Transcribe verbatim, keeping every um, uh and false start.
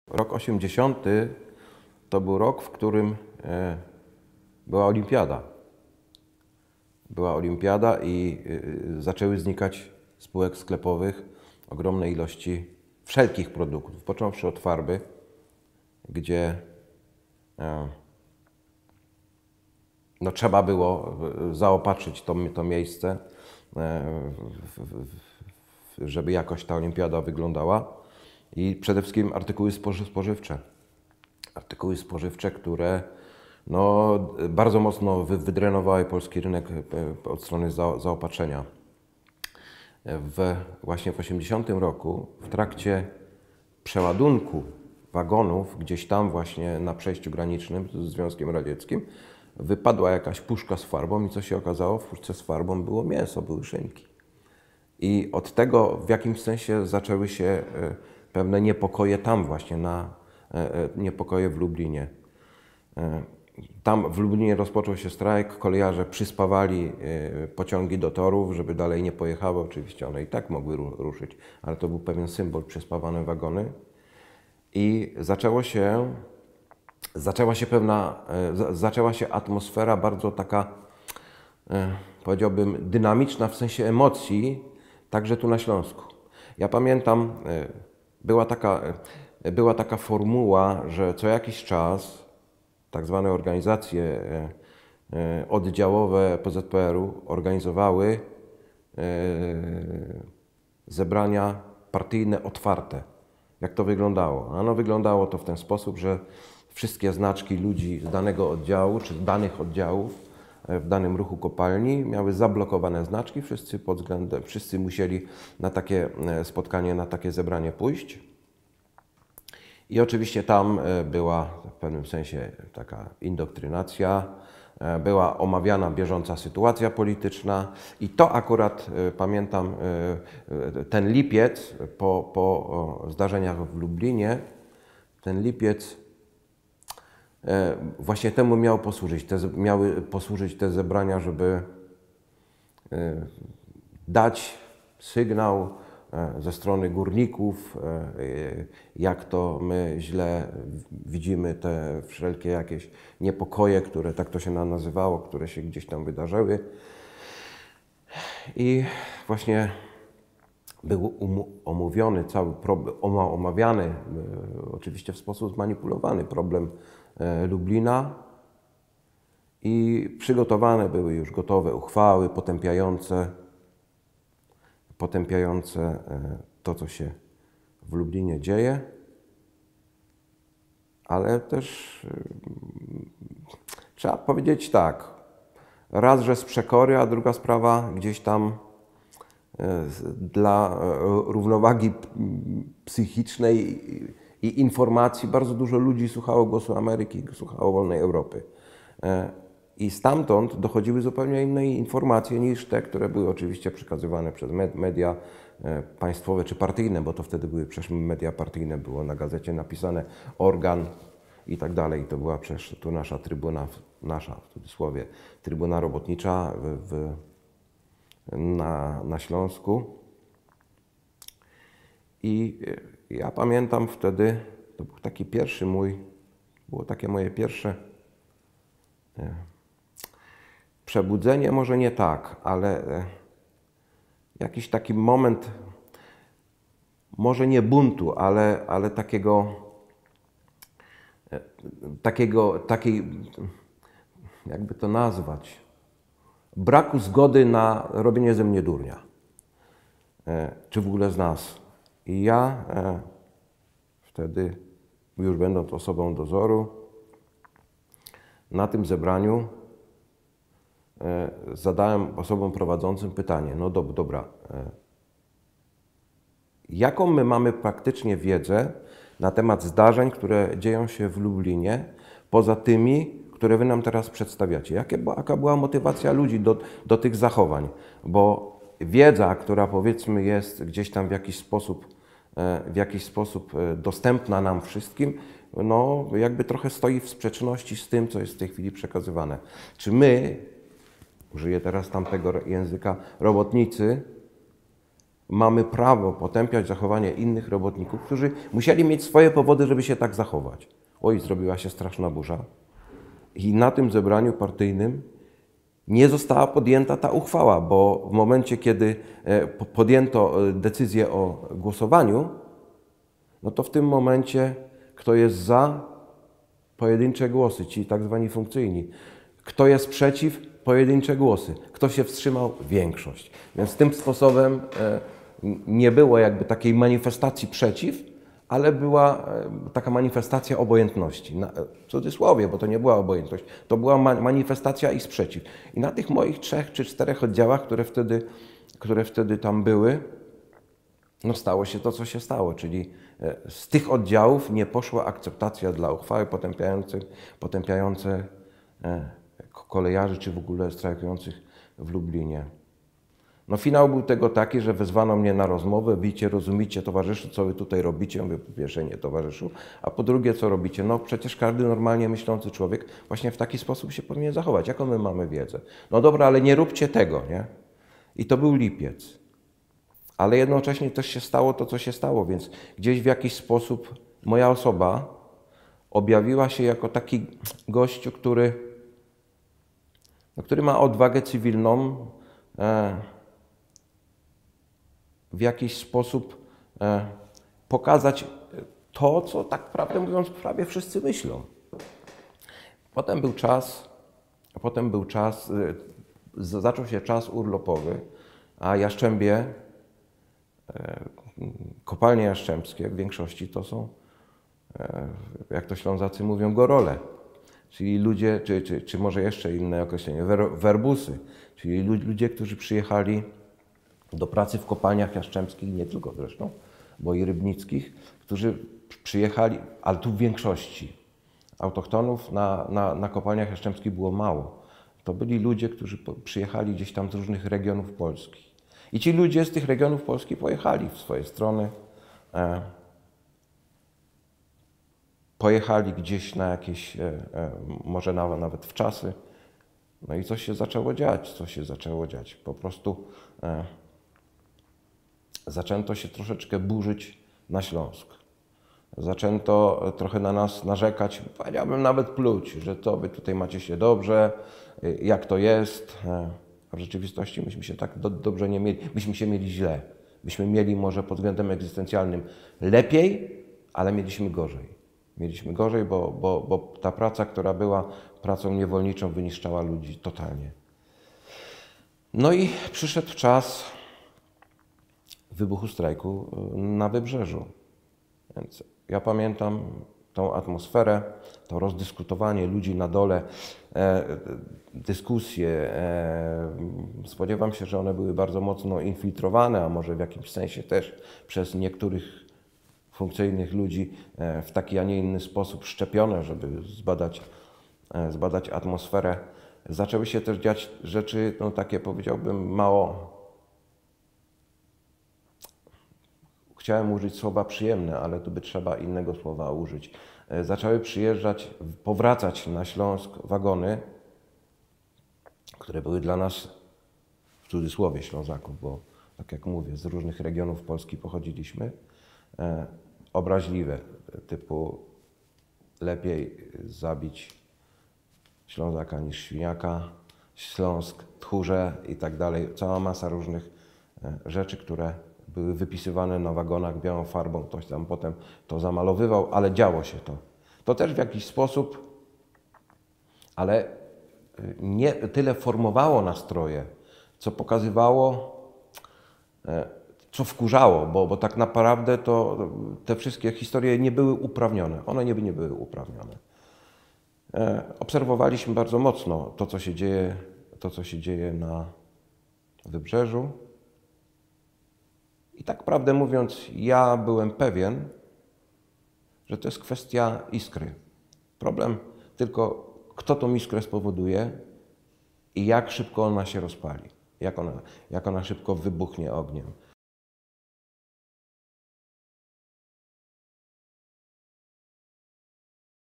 Rok osiemdziesiąty to był rok, w którym e, była olimpiada. Była olimpiada i e, zaczęły znikać spółek sklepowych ogromne ilości wszelkich produktów, począwszy od farby, gdzie e, no, trzeba było zaopatrzyć to, to miejsce, e, w, w, w, żeby jakoś ta olimpiada wyglądała. I przede wszystkim artykuły spożywcze. Artykuły spożywcze, które no, bardzo mocno wydrenowały polski rynek od strony zaopatrzenia. W, właśnie w osiemdziesiątym roku, w trakcie przeładunku wagonów, gdzieś tam właśnie na przejściu granicznym z Związkiem Radzieckim, wypadła jakaś puszka z farbą i co się okazało? W puszce z farbą było mięso, były szynki. I od tego w jakimś sensie zaczęły się pewne niepokoje tam właśnie, na niepokoje w Lublinie. Tam w Lublinie rozpoczął się strajk, kolejarze przyspawali pociągi do torów, żeby dalej nie pojechały. Oczywiście one i tak mogły ruszyć, ale to był pewien symbol, przyspawane wagony. I zaczęło się, zaczęła się pewna, zaczęła się atmosfera bardzo taka, powiedziałbym, dynamiczna w sensie emocji, także tu na Śląsku. Ja pamiętam, była taka, była taka formuła, że co jakiś czas tak zwane organizacje oddziałowe P Z P R u organizowały zebrania partyjne otwarte. Jak to wyglądało? Ano wyglądało to w ten sposób, że wszystkie znaczki ludzi z danego oddziału czy z danych oddziałów w danym ruchu kopalni miały zablokowane znaczki. Wszyscy pod względem, wszyscy musieli na takie spotkanie, na takie zebranie pójść. I oczywiście tam była w pewnym sensie taka indoktrynacja, była omawiana bieżąca sytuacja polityczna i to akurat pamiętam ten lipiec po, po zdarzeniach w Lublinie, ten lipiec właśnie temu miał posłużyć, te, miały posłużyć te zebrania, żeby dać sygnał ze strony górników, jak to my źle widzimy te wszelkie jakieś niepokoje, które tak to się nazywało, które się gdzieś tam wydarzyły. I właśnie był omówiony cały problem, omawiany oczywiście w sposób zmanipulowany problem Lublina i przygotowane były już gotowe uchwały potępiające potępiające to, co się w Lublinie dzieje, ale też trzeba powiedzieć tak, raz, że z przekory, a druga sprawa gdzieś tam dla równowagi psychicznej i informacji bardzo dużo ludzi słuchało głosu Ameryki, słuchało wolnej Europy. I stamtąd dochodziły zupełnie inne informacje niż te, które były oczywiście przekazywane przez media państwowe czy partyjne, bo to wtedy były przecież media partyjne, było na gazecie napisane organ i tak dalej. To była przecież tu nasza trybuna, nasza w cudzysłowie, trybuna robotnicza w, w, na, na Śląsku. I ja pamiętam wtedy, to był taki pierwszy mój, było takie moje pierwsze przebudzenie, może nie tak, ale jakiś taki moment, może nie buntu, ale, ale takiego, takiego, takiej, jakby to nazwać, braku zgody na robienie ze mnie durnia, czy w ogóle z nas. I ja wtedy, już będąc osobą dozoru, na tym zebraniu zadałem osobom prowadzącym pytanie, no dob, dobra, jaką my mamy praktycznie wiedzę na temat zdarzeń, które dzieją się w Lublinie, poza tymi, które wy nam teraz przedstawiacie? Jakie, jaka była motywacja ludzi do, do tych zachowań? Bo wiedza, która powiedzmy jest gdzieś tam w jakiś sposób, w jakiś sposób dostępna nam wszystkim, no jakby trochę stoi w sprzeczności z tym, co jest w tej chwili przekazywane. Czy my, użyję teraz tamtego języka, robotnicy, mamy prawo potępiać zachowanie innych robotników, którzy musieli mieć swoje powody, żeby się tak zachować. Oj, zrobiła się straszna burza. I na tym zebraniu partyjnym nie została podjęta ta uchwała, bo w momencie, kiedy podjęto decyzję o głosowaniu, no to w tym momencie kto jest za, pojedyncze głosy, ci tak zwani funkcyjni. Kto jest przeciw, pojedyncze głosy. Kto się wstrzymał, większość. Więc tym sposobem nie było jakby takiej manifestacji przeciw, ale była taka manifestacja obojętności. W cudzysłowie, bo to nie była obojętność, to była manifestacja i sprzeciw. I na tych moich trzech czy czterech oddziałach, które wtedy, które wtedy tam były, no stało się to, co się stało, czyli z tych oddziałów nie poszła akceptacja dla uchwały potępiającej, potępiającej kolejarzy czy w ogóle strajkujących w Lublinie. No finał był tego taki, że wezwano mnie na rozmowę, widzicie, rozumicie towarzyszu, co wy tutaj robicie? Mówię, po pierwsze nie towarzyszu, a po drugie co robicie? No przecież każdy normalnie myślący człowiek właśnie w taki sposób się powinien zachować. Jaką my mamy wiedzę? No dobra, ale nie róbcie tego, nie? I to był lipiec. Ale jednocześnie też się stało to, co się stało, więc gdzieś w jakiś sposób moja osoba objawiła się jako taki gościu, który, no, który ma odwagę cywilną, e, w jakiś sposób e, pokazać to, co tak prawdę mówiąc prawie wszyscy myślą. Potem był czas, potem był czas, e, zaczął się czas urlopowy, a Jastrzębie, e, kopalnie jastrzębskie w większości to są, e, jak to Ślązacy mówią, gorole. Czyli ludzie, czy, czy, czy może jeszcze inne określenie, wer, werbusy, czyli ludzie, którzy przyjechali do pracy w kopalniach jastrzębskich, nie tylko zresztą, bo i rybnickich, którzy przyjechali, ale tu w większości autochtonów na, na, na kopalniach jastrzębskich było mało. To byli ludzie, którzy przyjechali gdzieś tam z różnych regionów Polski. I ci ludzie z tych regionów Polski pojechali w swoje strony, e, pojechali gdzieś na jakieś, e, e, może nawet, nawet w czasy. No i coś się zaczęło dziać, co się zaczęło dziać. Po prostu e, zaczęto się troszeczkę burzyć na Śląsk. Zaczęto trochę na nas narzekać, powiedziałbym nawet pluć, że to wy tutaj macie się dobrze, jak to jest. A w rzeczywistości myśmy się tak do, dobrze nie mieli, myśmy się mieli źle. Myśmy mieli może pod względem egzystencjalnym lepiej, ale mieliśmy gorzej. Mieliśmy gorzej, bo, bo, bo ta praca, która była pracą niewolniczą, wyniszczała ludzi totalnie. No i przyszedł czas wybuchu strajku na Wybrzeżu. Więc ja pamiętam tą atmosferę, to rozdyskutowanie ludzi na dole, e, dyskusje. E, spodziewam się, że one były bardzo mocno infiltrowane, a może w jakimś sensie też przez niektórych funkcyjnych ludzi e, w taki, a nie inny sposób szczepione, żeby zbadać, e, zbadać atmosferę. Zaczęły się też dziać rzeczy, no takie powiedziałbym mało, chciałem użyć słowa przyjemne, ale tu by trzeba innego słowa użyć. Zaczęły przyjeżdżać, powracać na Śląsk wagony, które były dla nas, w cudzysłowie Ślązaków, bo tak jak mówię, z różnych regionów Polski pochodziliśmy, e, obraźliwe, typu lepiej zabić Ślązaka niż świniaka, Śląsk, tchórze i tak dalej. Cała masa różnych e, rzeczy, które były wypisywane na wagonach białą farbą, ktoś tam potem to zamalowywał, ale działo się to. To też w jakiś sposób, ale nie tyle formowało nastroje, co pokazywało, co wkurzało, bo, bo tak naprawdę to te wszystkie historie nie były uprawnione. One nie, nie były uprawnione. Obserwowaliśmy bardzo mocno to, co się dzieje, to, co się dzieje na Wybrzeżu. I tak prawdę mówiąc, ja byłem pewien, że to jest kwestia iskry. Problem tylko, kto tą iskrę spowoduje i jak szybko ona się rozpali, jak ona, jak ona szybko wybuchnie ogniem.